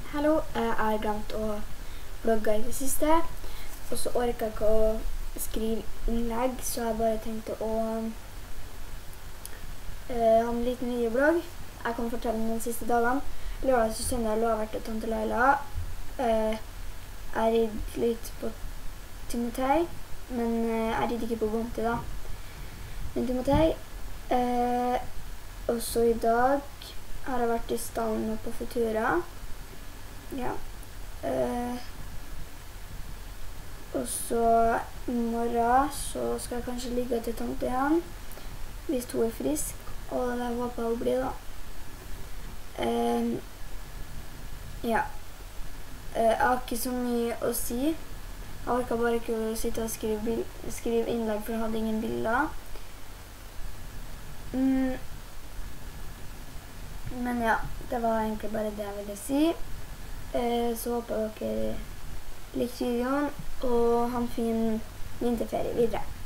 Hallo, jeg har glemt å blogge i det siste, og så orker jeg ikke å skrive innlegg, så jeg bare tenkte å ha en liten videoblogg. Jeg kan fortelle om de siste dagene. Lørdag til søndag har vært til Tante Laila. Jeg ridde litt på Timotei, men jeg ridde ikke på Bonte da. Men Timotei. Og så i dag har jeg vært i stallen og på Futura. Ja. Og så i morgen så skal jeg kanskje ligge til tante igjen, hvis hun er frisk, og det håper jeg hun blir da. Ja. Jeg har ikke så mye å si. Jeg orker bare ikke å sitte og skrive innlegg, for jeg hadde ingen bilder. Men ja, det var egentlig bare det jeg ville si. Så håper dere likte videoen, og ha en fin vinterferie videre.